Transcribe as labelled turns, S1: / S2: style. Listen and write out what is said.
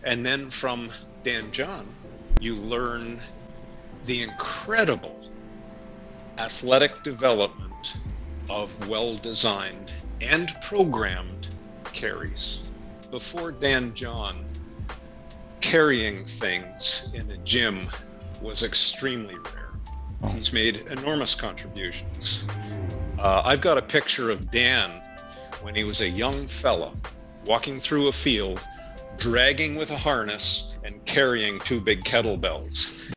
S1: And then from Dan John, you learn the incredible athletic development of well-designed and programmed carries. Before Dan John, carrying things in a gym was extremely rare. He's made enormous contributions. I've got a picture of Dan when he was a young fella walking through a field, dragging with a harness and carrying 2 big kettlebells.